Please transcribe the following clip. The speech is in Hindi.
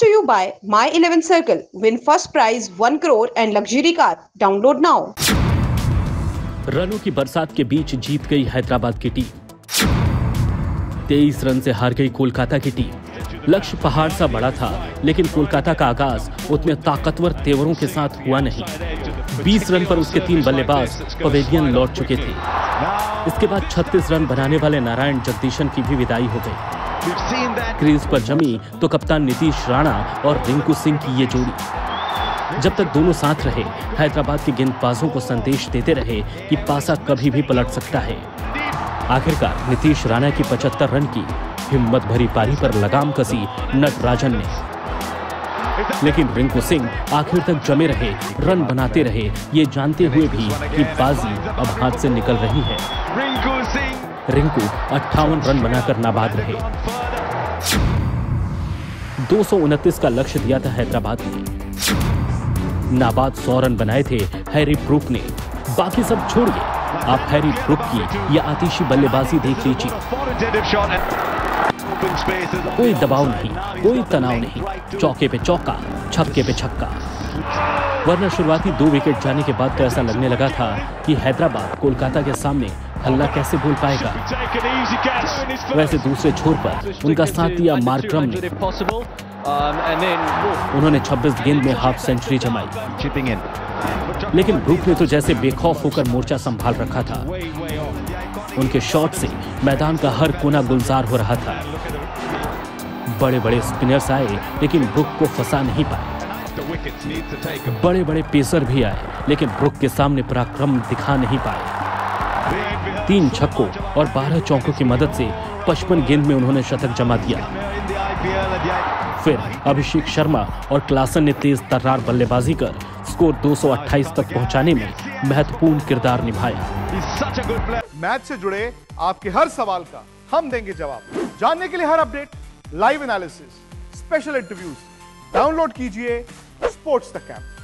to you by My 11 Circle. Win first prize 1 crore and luxury car. Download now. रनों की बरसात के बीच जीत गई हैदराबाद की टीम। 23 रन से हार गई कोलकाता की टीम। लक्ष्य पहाड़ सा बड़ा था, लेकिन कोलकाता का आगाज उतने ताकतवर तेवरों के साथ हुआ नहीं। 20 रन पर उसके 3 बल्लेबाज पवेलियन लौट चुके थे। इसके बाद 36 रन बनाने वाले नारायण जगदीशन की भी विदाई हो गई। क्रीज पर जमी तो कप्तान नीतीश राणा और रिंकू सिंह की ये जोड़ी। जब तक दोनों साथ रहे, हैदराबाद के गेंदबाजों को संदेश देते रहे कि पासा कभी भी पलट सकता है। आखिरकार नीतीश राणा की 75 रन की हिम्मत भरी पारी पर लगाम कसी नटराजन ने, लेकिन रिंकू सिंह आखिर तक जमे रहे, रन बनाते रहे, ये जानते हुए भी कि बाजी अब हाथ से निकल रही है। रिंकू 58 रन बनाकर नाबाद रहे। 229 का लक्ष्य दिया था हैदराबाद ने। नाबाद 100 रन बनाए थे हैरी ब्रूक ने। बाकी सब छोड़िए, आप हैरी ब्रूक की यह आतिशी बल्लेबाजी देख लीजिए। कोई दबाव नहीं, कोई तनाव नहीं, चौके पे चौका, छक्के पे छक्का। वरना शुरुआती 2 विकेट जाने के बाद तो ऐसा लगने लगा था कि हैदराबाद कोलकाता के सामने हल्ला कैसे बोल पाएगा। वैसे दूसरे छोर पर उनका साथ दिया मार्करम ने। उन्होंने 26 गेंद में हाफ सेंचुरी जमाई, लेकिन ब्रूक ने तो जैसे बेखौफ होकर मोर्चा संभाल रखा था। उनके शॉट से मैदान का हर कोना गुलजार हो रहा था। बड़े बड़े स्पिनर्स आए, लेकिन ब्रूक को फंसा नहीं पाए। बड़े बड़े पेसर भी आए, लेकिन ब्रूक के सामने पराक्रम दिखा नहीं पाए। 3 छक्कों और 12 चौकों की मदद से 55 गेंद में उन्होंने शतक जमा दिया। फिर अभिषेक शर्मा और क्लासन ने तेज तर्रार बल्लेबाजी कर स्कोर 228 तक पहुंचाने में महत्वपूर्ण किरदार निभाया। मैच से जुड़े आपके हर सवाल का हम देंगे जवाब। जानने के लिए हर update, live analysis, special interviews, download कीजिए स्पोर्ट्स तक ऐप।